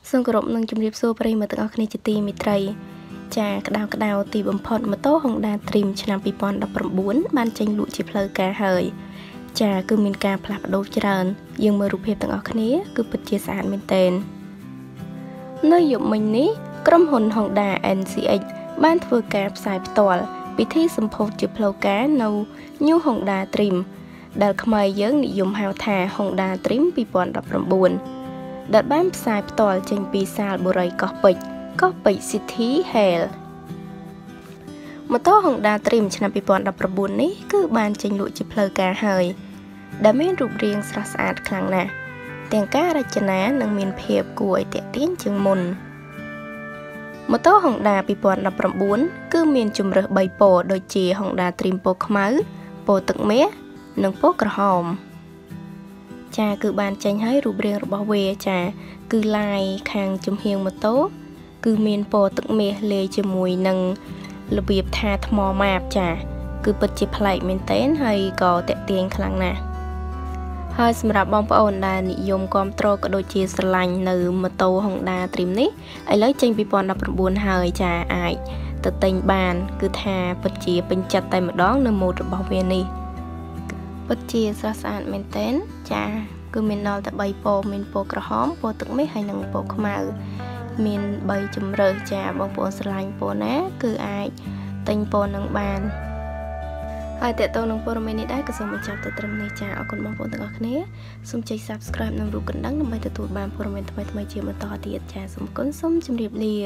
សូមគោរពនឹងជម្រាបសួរប្រិយមិត្តទាំងអស់គ្នាជាទីមេត្រីចាក្តៅទីបំផុតម៉ូតូ Honda Dream ឆ្នាំ 2019 បានចេញលក់ជាផ្លូវការហើយចាគឺមានការផ្លាស់ប្ដូរច្រើនយើងមើលរូបភាពទាំងអស់គ្នាគឺពិតជាស្អាតមែនទែននៅយប់មិញនេះក្រុមហ៊ុន Honda NCX បានធ្វើការផ្សាយផ្ទាល់ពិធីសម្ពោធជាផ្លូវការនៅ New Honda Dream ដែលខ្មែរយើងនិយមហៅថា Honda Dream 2019 ដែលបានផ្សាយផ្ទាល់ចេញពីសាលបុរីកោះពេជ្រ City Hall ម៉ូតូ Honda Dream ឆ្នាំ 2019 នេះគឺបានចេញលក់ជាផ្លូវការហើយដែលមានរូបរាងស្រស់ស្អាតខ្លាំងណាស់ទាំងការរចនានិងមានភាពគួរឲ្យទាក់ទាញជាងមុនម៉ូតូ Honda 2019 គឺមានជម្រើស3ពណ៌ដូចជា Honda Dream ពណ៌ខ្មៅពណ៌ទឹកមាសនិងពណ៌ក្រហមចាគឺបានចេញឲ្យរូបរាងរបស់វាចាគឺឡាយខាងជំហៀងម៉ូតូគឺមានពណ៌ទឹកមាសលាយជាមួយនឹងរបៀបថាថ្មម៉ាបចាគឺពិតជាប្លែកមែនទែនហើយក៏តាក់ទាញខ្លាំងណាស់ហើយសម្រាប់បងប្អូនដែលនិយមគាំទ្រក៏ដូចជាស្រឡាញ់នៅម៉ូតូ Honda Dream នេះឥឡូវចេញ2019ហើយចាអាចទៅទិញបានគឺថាពិតជាពេញចិត្តតែម្ដងនៅម៉ូដរបស់វានេះពិតជាស្រស់ស្អាតមែនទែនចាគឺមានដល់តែ3ពណ៌មានពណ៌ក្រហមពណ៌ទឹកមាសហើយនិងពណ៌ខ្មៅមាន3ជម្រើសចាបងប្អូនស្រឡាញ់ពណ៌ណាគឺអាចទិញពណ៌នឹងបានហើយតើតើនឹងព័ត៌មាននេះដែរក៏សូមបញ្ចប់ទៅត្រឹមនេះចាអរគុណបងប្អូនទាំងអស់គ្នាសូមចុច Subscribe និងរូបកណ្ដឹងដើម្បីទទួលបានព័ត៌មានថ្មីៗជាបន្តទៀតចាសូមអរគុណសូមជម្រាបលា